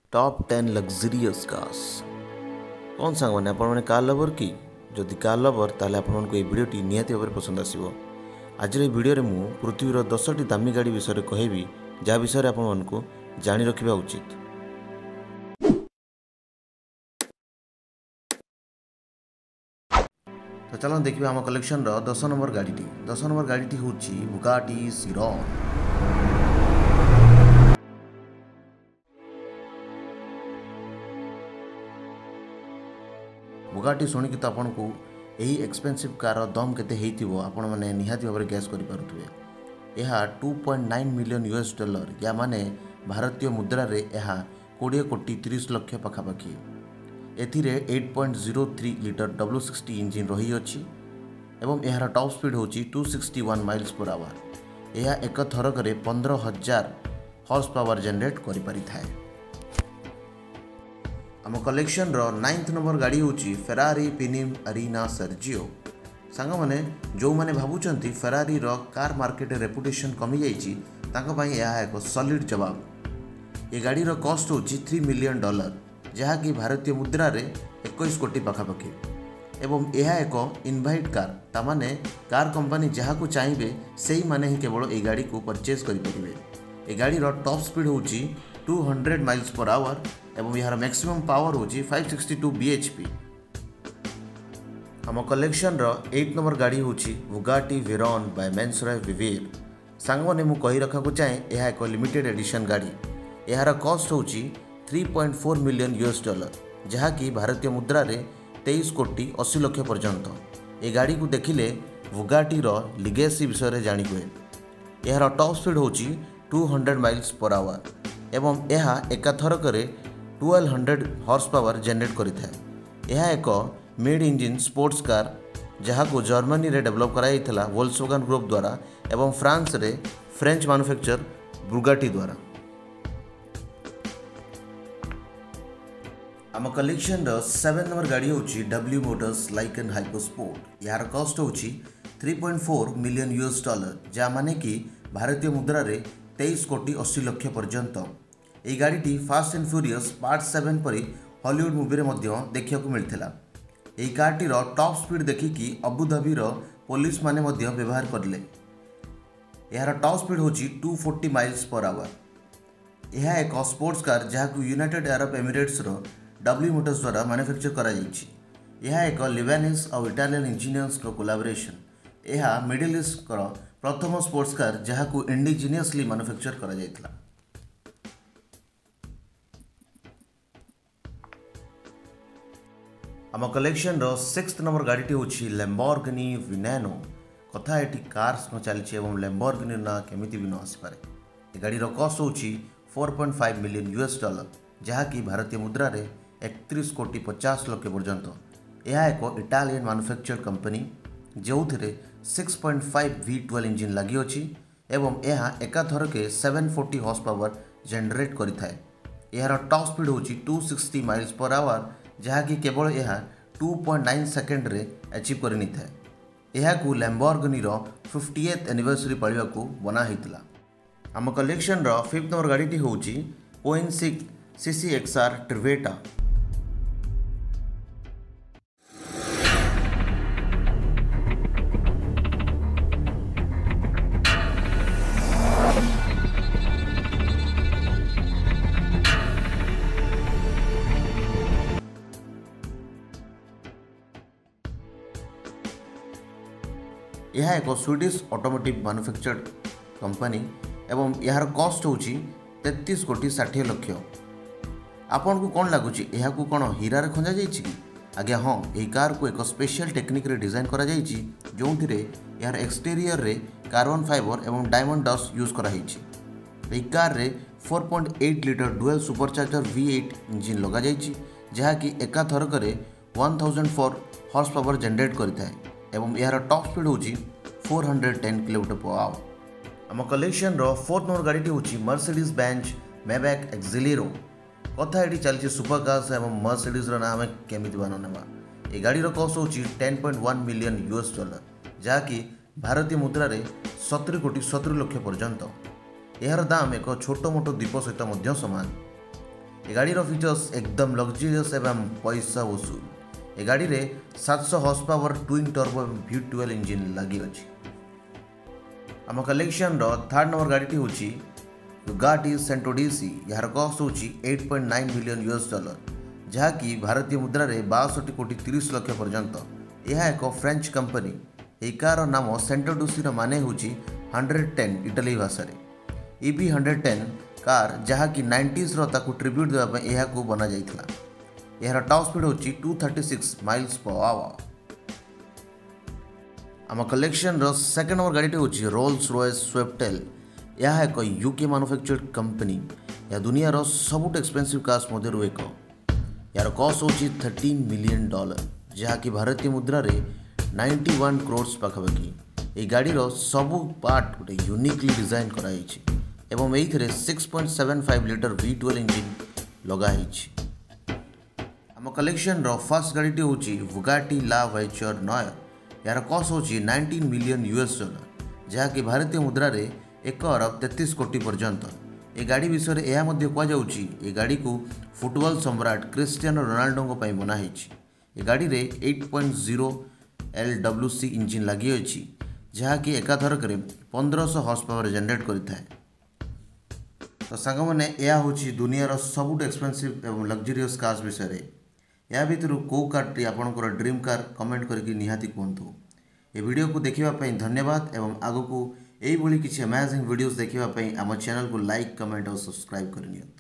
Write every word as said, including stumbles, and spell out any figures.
Top ten luxurious cars कौन सांग मैंने आपने कार लवर कि जदि कार लवर ताले आपको ये वीडियोटी निहाती भाव पसंद आसो। आज भिडियो मु पृथ्वीर दसटी दामी गाड़ी विषय कहबी जहाँ विषय आपको जानी रखा उचित। तो चलो देखिए आम कलेक्शन रो दस नंबर गाड़ी दस नंबर गाड़ी हूँ बुगाटी चिरॉन। बुगाटी शुणिकी तो आपन को यही एक्सपेंसिव कार दम केते हेइथिबो आपण माने निहाती भाव गैस करि पारुथुवे। यह two point nine million US dollar या माने भारतीय मुद्रा रे यह बीस कोटी तीस लक्ष पाखापाखि। एथिरे eight point zero three litre W sixty engine रही अछि एवं यार टॉप स्पीड होची two sixty one miles per hour. यह एक थरक रे पंद्रह हजार हॉर्स पावर जनरेट करि पारि थाए। आम कलेक्शन रो नाइन्थ नंबर गाड़ी हूँ फेरारी पिनिमरेना सर्जियो। सांग मैंने जो मैंने भावुंट फेरारी रो कार मार्केट रेपुटेशन कमी जाइए यह एक सॉलिड जवाब। ये गाड़ी रो कॉस्ट हूँ थ्री मिलियन डॉलर जहाँकि भारतीय मुद्रा रे इक्कीस कोटी पाखापाखि एवं यह एक इनवाइट कार तामाने कार कंपनी जहाँ को चाहिए से ही माने ही केवल ये गाड़ी को परचेज करेंगे। ये गाड़ी रो टॉप स्पीड हूँ two hundred miles per hour एवं यार मैक्सिमम पावर हूँ फाइव सिक्सटी टू बीएचपी। आम कलेक्शन रो एट नंबर गाड़ी हूँ Bugatti Veyron by Mansory Vivere. सांग मैंने मुझे कही रखा चाहे यह एक लिमिटेड एडिशन गाड़ी। यार कॉस्ट हूँ three point four million US dollar जहाँकि भारतीय मुद्रा रे तेईस कोटी अस्सी लक्ष पर्यंत। ये गाड़ी को देखिले बुगाटी रो लिगेसी विषय जानी हुए। यार टॉप स्पीड हूँ two hundred miles per hour एवं यह एका थरक twelve hundred horse power generate करिଥାଏ। यह एक मिड इंजिन स्पोर्ट्स कार जहाँ को जर्मनी रे डेवलप कराइथिला वोल्क्सवैगन ग्रुप द्वारा एवं फ्रांस रे फ्रेंच मैन्युफैक्चर बुगाटी द्वारा। आम कलेक्शन रो सेवन नंबर गाड़ी हूँ डब्ल्यू मोटर्स लाइकन हाइपरस्पोर्ट। यार कॉस्ट हूँ three point four million US dollar जहाँ माने कि भारतीय मुद्रा रे तेईस कोटी अस्सी लक्ष पर्यंत। ये गाड़ी fast and furious part seven परी हॉलीवुड मूवी रे मध्य देखा मिलता। यही कारटी टॉप स्पीड देखिकी अबुधाबी पुलिस माने मध्य व्यवहार करले। यार टॉप स्पीड हूँ two forty miles per hour. यह एक स्पोर्ट्स कार जहाँ को यूनाइटेड अरब एमिरेट्स रो डब्ल्यू मोटर्स द्वारा मैन्युफैक्चर करा जाइछि। यह एक लिबानीज और इटालियन इंजीनियर्स को कोलाबोरेशन। यह मिडिल ईस्ट को प्रथम स्पोर्ट्स कार जहाँ को इंडिजिनियसली मैन्युफैक्चर करा जाइथिला। आम कलेक्शन रो सिक्स्थ नंबर गाड़ी हूँ लैम्बोर्गिनी विनेनो। कथा ये कार्स न चलती लैम्बोर्गिनी ना केमिति भी न आसपे। ये गाड़ी कॉस्ट हूँ four point five million US dollar जहाँकि भारतीय मुद्रा रे एकतीस कोटी पचास लक्ष पर्यंत। यह एक इटालियन मैन्युफैक्चर्ड कंपनी जो six point five V twelve engine लगी अच्छी एवं यह एका थरके seven forty horse power generate करिଥାଏ। यार टॉप स्पीड हूँ two sixty miles per hour जहाँकि केवल यह टू पॉइंट नाइन सेकेंड रे अचीव करनी था। यह लैम्बोर्गिनी रो फिफ्टीएथ एनिवर्सरी पालिबा को बना होता। आम कलेक्शन रो फिफ्थ नंबर गाड़ी हूँ कोइनसिक सीसी एक्सआर ट्रिवेटा। यह एक स्वीडिश ऑटोमोटिव मैन्युफैक्चर्ड कंपनी एवं यार कॉस्ट हूँ तैंतीस कोटी षाठी लक्ष। आपन को कौन लगुच यह कौन हीरा रे खंजा जाइए कि आज्ञा हाँ यही कार को एक स्पेशल टेक्निक रे डिजाइन करा जाइए जो यार एक्सटेरियर रे कार्बन फाइबर एवं डायमंड डस्ट यूज कराई। यही कार रे four point eight litre dual supercharger V eight engine लगा जाइए जहाँकि एका थरक one thousand four horse power generate करिଥାଏ एवं यार टॉप स्पीड हूँ four hundred ten kilometre per hour. आम कलेक्शन रो फोर्थ नंबर गाड़ी हूँ मर्सिडीज बेंज मेबैक एक्सिलेरो। कथा ये चलती सुपर कार्स एवं मर्सिडीज ना आम केमी बनवा। ये गाड़ी कॉस्ट हूँ ten point one million US dollar जहाँकि भारतीय मुद्रा रे सतुरी कोटी सतुरी लक्ष पर्यंत। यार दाम एक छोट मोट द्वीप सहित सामान। ए गाड़ीर फीचर्स एकदम लग्जरियस एवं पैसा वसूल। ए गाड़ी रे सात सौ horse power twin turbo V twelve engine लगी अछि। आम कलेक्शन रो थर्ड नंबर गाड़ी होची बुगाटी सेंट्रो डीसी। यार कॉस्ट होची आठ पॉइंट नौ मिलियन यूएस डॉलर, जहाँकि भारतीय मुद्रा रे बासठ कोटी तीस लाख पर्यंत। यह एक फ्रेंच कंपनी। यह कार नाम सेंट्रो डीसी रो माने होची हंड्रेड टेन इटाली भाषा रे। ईबी हंड्रेड टेन कार जहाँकि नाइंटीज़ रो ताकू ट्रिब्यूट देवा यह को बना जाइथिला। यार टॉप स्पीड होची two thirty six miles per hour. आम कलेक्शन रो सेकंड नंबर गाड़ी होची रोल्स रॉयस स्विफ्टेल। यह एक यूके मैन्युफैक्चर्ड कंपनी। यह दुनिया रो सबुठ एक्सपेंसिव कार्स मध्य एक। यार कॉस्ट होची थर्टीन मिलियन डॉलर, जहाँकि भारतीय मुद्रा रे नाइंटी वन करोड़ पाखापाखि। ये गाड़ी रो सबु पार्ट गोटे यूनिकली डिजाइन कराई एवं ये six point seven five litre V twelve engine लगाई। आम कलेक्शन रो फर्स्ट गाड़ी होची बुगाटी ला वेचर नॉयर। यार कॉस्ट होची नाइंटीन मिलियन यूएस डॉलर, जहाँकि भारतीय मुद्रा रे एक अरब तैंतीस कोटी पर्यंत। ए गाड़ी विषय में यह कहुच्छी ए गाड़ी को फुटबॉल सम्राट क्रिस्टियानो रोनाल्डो को बनाई। ए गाड़ी रे eight point zero L W C engine लगी अच्छी, जहाँकि एकाथरक पंद्रह सौ हॉर्स पावर जनरेट करें। तो सांग मैंने यह हूँ दुनियार सबुठ एक्सपेंसिव एवं लग्जरियस कार्स विषय। या भितर कौ कारटी आपंकर ड्रीम कार कमेंट करके निहाती कहतु। ए वीडियो को देखिए धन्यवाद एवं आगक यही किसी अमेजिंग वीडियोस देखिए आम चैनल को लाइक कमेंट और सब्सक्राइब करनी।